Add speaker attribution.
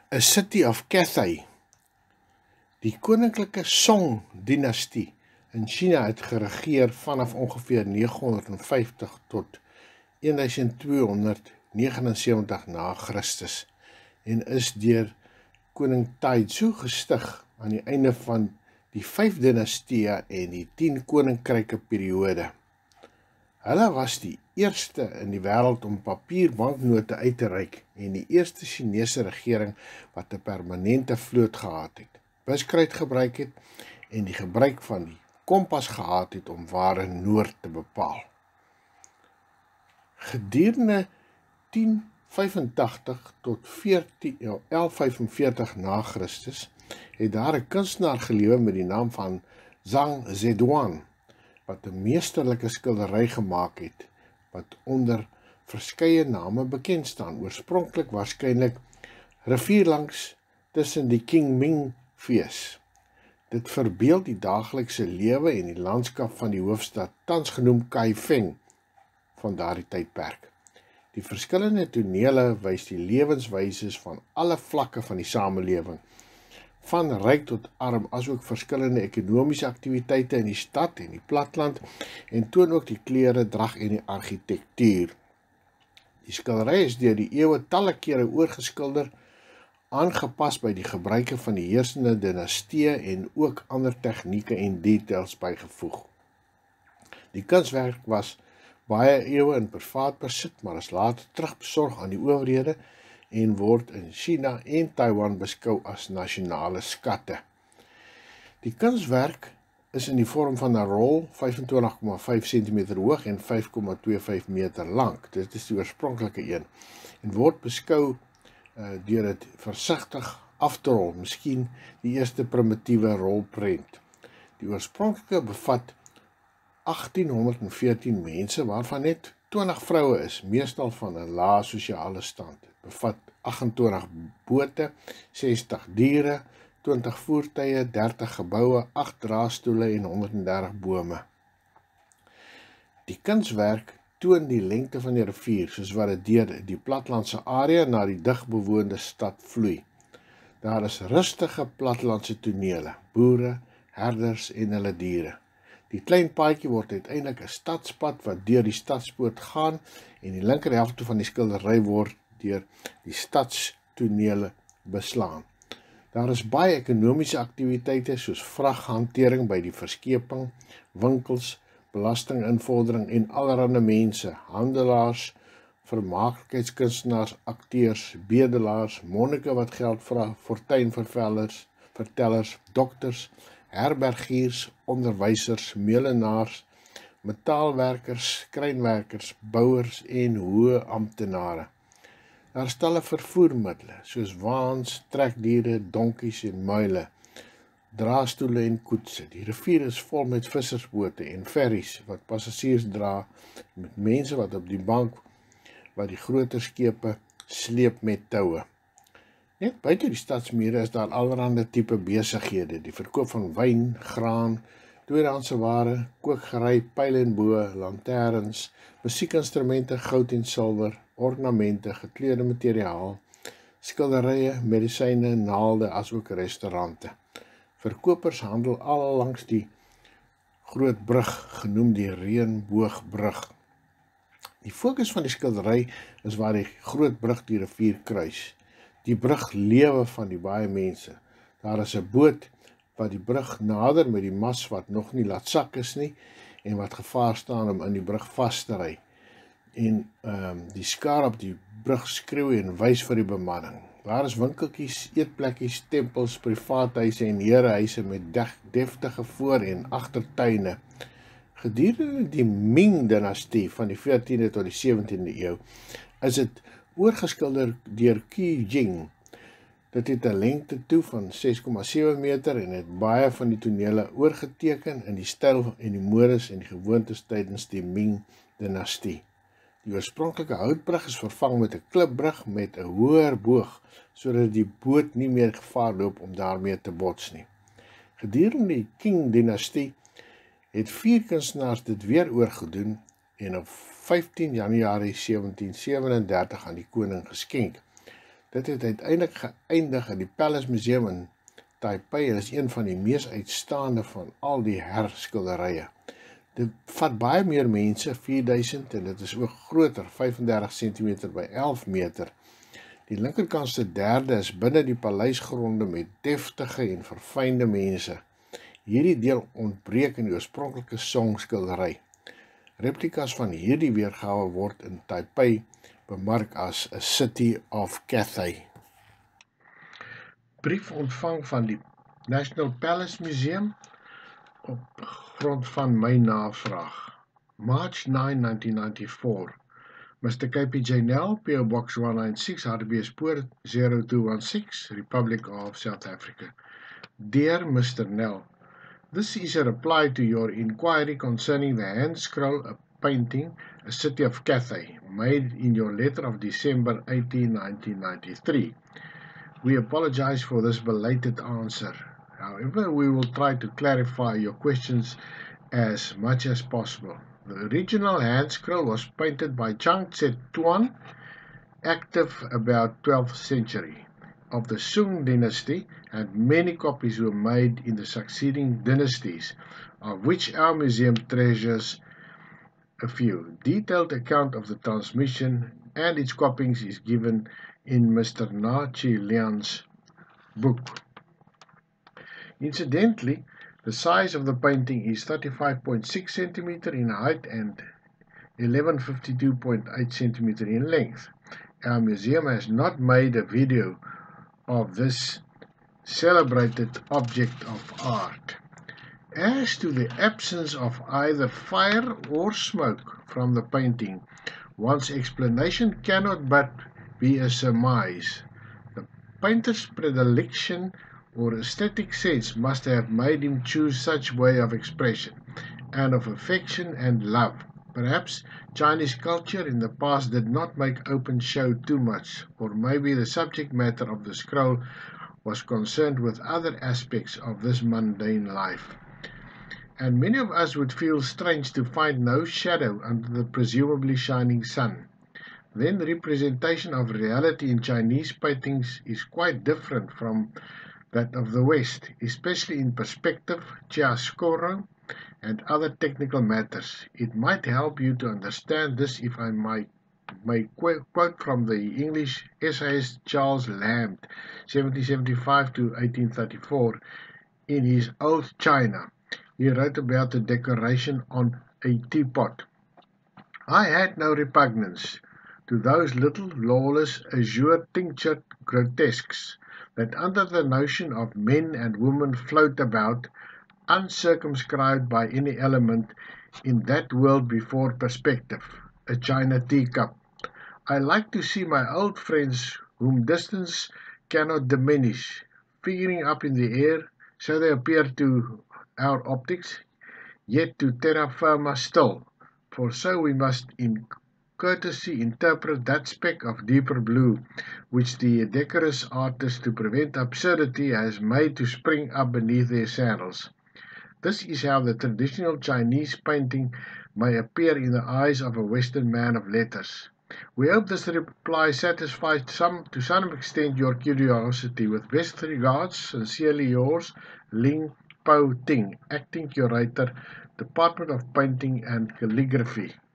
Speaker 1: A City of Cathay. Die koninklike Song-dynastie in China het geregeer vanaf ongeveer 950 tot 1279 na Christus en is deur koning Taizhou gestig aan die einde van die 5 dinastieë en die 10 koninkryke periode. Hulle was die eerste in die wêreld om papierbanknote uit te reik en die eerste Chinese regering wat 'n permanente vloot gehad het, buskruit gebruik het en die gebruik van die kompas gehad het om ware noord te bepaal. Gedurende 1085 tot 1145 na Christus het daar 'n kunstenaar gelewe met die naam van Zhang Zedong, wat 'n meesterlike skildery gemaak het, wat onder verskeie name bekend staan, oorspronklik waarskynlik rivierlangs tussen die Qingming fees. Dit verbeel die daaglikse lewe en die landskap van die hoofstad, tans genoem Kaifeng, van daardie tydperk. Die verskillende tonele wys die lewenswyses van alle vlakke van die samelewing, van ryk tot arm, asook verskillende ekonomiese aktiwiteite in die stad en die platteland, en toon ook die klere, drag en die argitektuur. Die skildery is deur die eeue talle kere oorgeskilder, aangepas by die gebruike van die heersende dinastieë en ook ander tegnieke en details bygevoeg. Die kunswerk was baie eeue in privaat besit, maar is later terugbesorg aan die owerhede en word in China en Taiwan beskou as nasionale skatte. Die kunswerk is in die vorm van 'n rol, 25,5 cm hoog en 5,25 meter lank. Dit is die oorspronklike een en word beskou deur dit versigtig af te rol, miskien die eerste primitiewe rolprent. Die oorspronklike bevat 1814 mense, waarvan net 20 vroue is, meestal van 'n lae sosiale stand. Dit bevat 28 bote, 60 diere, 20 voertuie, 30 geboue, 8 draagstoele en 130 bome. Die kunswerk toon die lengte van die rivier, soos wat dit deur die plattelandse area na die digbewoonde stad vloei. Daar is rustige plattelandse tonele, boere, herders en hulle diere. Die klein paadjie word uiteindelik 'n stadspad wat deur die stadspoort gaan en die linker helfte van die skildery word deur die stadstonele beslaan. Daar is baie ekonomiese aktiwiteite soos vraghantering by die verskeping, winkels, belastinginvordering en allerlei mense, handelaars, vermaaklikheidskunstenaars, akteurs, bedelaars, monnike wat geld vra, fortuinvertellers, dokters, herbergiers, onderwysers, meulenaars, metaalwerkers, skrynwerkers, bouers en hoë amptenare. Daar is talle vervoermiddele, soos waans, trekdiere, donkies en muile, draagstoele en koetse. Die rivier is vol met vissersbote en ferries wat passasiers dra, met mense wat op die bank wat die groter skepe sleep met toue. Net buite die stadsmure is daar allerlei tipe besighede, die verkoop van wyn, graan, tweedehandse ware, kookgery, pyl en bo, lanterns, musiekinstrumente, goud en silwer, ornamente, gekleurde materiaal, skilderye, medisyne, naalde, asook restaurante. Verkopers handel al langs die groot brug, genoem die Reënboogbrug. Die fokus van die skildery is waar die groot brug die rivier kruis. Die brug lewe van die baie mense. Daar is 'n boot wat die brug nader met die mas wat nog nie laat sak is nie en wat gevaar staan om in die brug vas te ry. En die skare op die brug skreeu en wys vir die bemanning. Daar is winkeltjies, eetplekkies, tempels, privaathuise en herehuise met deftige voor- en agtertuine. Gedurende die Ming-dinastie van die 14de tot die 17de eeu is dit oorgeskilder deur Qi Jing. Dit het 'n lengte toe van 6,7 meter en het baie van die tonele oorgeteken in die styl en die modes en die gewoontes tydens die Ming-dinastie. Die oorspronklike houtbrug is vervang met 'n klipbrug met 'n hoër boog, sodat die boot nie meer gevaar loop om daarmee te bots nie. Gedurende die Qing-dinastie het 4 kunstenaars dit weer oorgedoen en op 15 Januarie 1737 aan die koning geskenk. Dit het uiteindelik geëindig in die Palace Museum in Taipei en is een van die mees uitstaande van al die herskilderye. Dit vat baie meer mense, 4000, en dit is ook groter, 35 cm by 11 meter. Die linkerkantste derde is binne die paleisgronde met deftige en verfynde mense. Hierdie deel ontbreek in die oorspronklike Song-skildery. Replikas van hierdie weergawe word in Taipei bemark as A City of Cathay. Brief ontvang van die National Palace Museum op grond van my navraag. March 9, 1994. Mr. KPJ Nell, PO Box 196, Hartbeespoort 0216, Republic of South Africa. Dear Mr. Nell, this is a reply to your inquiry concerning the hand scroll painting, A City of Cathay, made in your letter of December 18, 1993. We apologize for this belated answer. However, we will try to clarify your questions as much as possible. The original hand scroll was painted by Chang Tse-Tuan, active about 12th century, of the Sung dynasty, and many copies were made in the succeeding dynasties, of which our museum treasures a few. Detailed account of the transmission and its copyings is given in Mr. Na Chi Lian's book. Incidentally, the size of the painting is 35.6 cm in height and 1152.8 cm in length. Our museum has not made a video of this celebrated object of art. As to the absence of either fire or smoke from the painting, one's explanation cannot but be a surmise. The painter's predilection or aesthetic sense must have made him choose such way of expression, and of affection and love. Perhaps Chinese culture in the past did not make open show too much, or maybe the subject matter of the scroll was concerned with other aspects of this mundane life. And many of us would feel strange to find no shadow under the presumably shining sun. Then the representation of reality in Chinese paintings is quite different from that of the West, especially in perspective, chiaroscuro, and other technical matters. It might help you to understand this if I may quote from the English essayist Charles Lamb, 1775 to 1834, in his Old China. He wrote about the decoration on a teapot. I had no repugnance to those little lawless azure-tinctured grotesques that under the notion of men and women float about, uncircumscribed by any element in that world before perspective, a China teacup. I like to see my old friends whom distance cannot diminish, figuring up in the air, so they appear to our optics, yet to terra firma still, for so we must in courtesy interpret that speck of deeper blue, which the decorous artist, to prevent absurdity, has made to spring up beneath their sandals. This is how the traditional Chinese painting may appear in the eyes of a Western man of letters. We hope this reply satisfies to some extent your curiosity. With best regards, sincerely yours, Ling Po Ting, Acting Curator, Department of Painting and Calligraphy.